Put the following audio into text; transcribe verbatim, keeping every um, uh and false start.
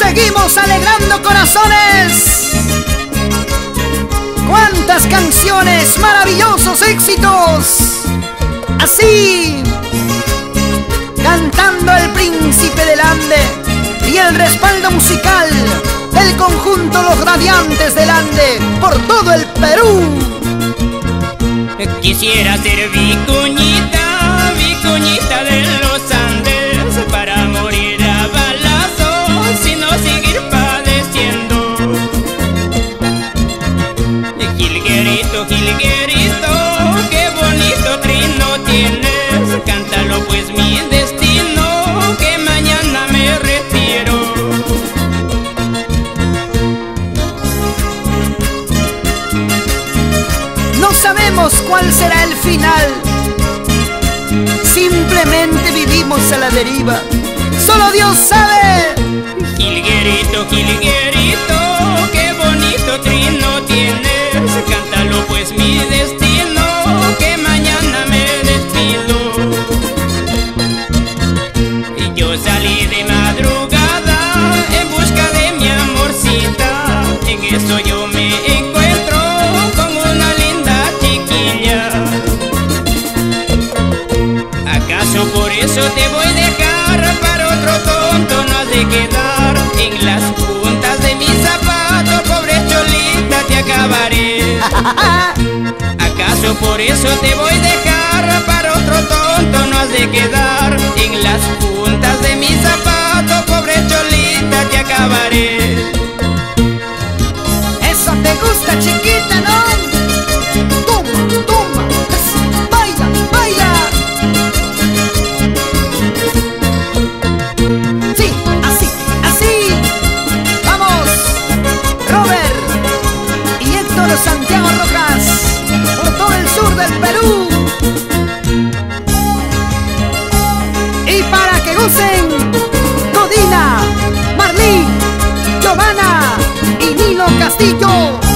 Seguimos alegrando corazones. ¡Cuántas canciones! ¡Maravillosos éxitos! Así, cantando El Príncipe del Ande y el respaldo musical del conjunto Los Radiantes del Ande por todo el Perú. Quisiera ser vicuñita, vicuñita de los Andes, para morir a balazos y no seguir padeciendo. Jilguerito, jilguerito, qué bonito trino tienes, cántalo pues mi destino, que mañana me retiro. No sabemos cuál será el final, simplemente vivimos a la deriva, solo Dios sabe. Jilguerito, jilguerito, qué bonito trino tienes, cántalo pues mi destino, que mañana me despido. Y yo salí de madrugada en busca de mi amorcita, en eso yo me encuentro con una linda chiquilla. ¿Acaso por eso te voy a dejar? Para otro tonto no has de quedar. En las puntas de mis zapatos, pobre cholita, te acabaré. ¿Acaso por eso te voy a dejar? Para otro tonto no has de quedar. En las puntas de mis zapatos, pobre cholita, te acabaré. Eso te gusta, chiquita, ¿no? Toma, toma, baila, baila. Sí, así, así. Vamos, Robert y Héctor Santiago Rojas, por todo el sur del Perú. Y para que gocen, Godina, Marlene, Giovanna y Nilo Castillo.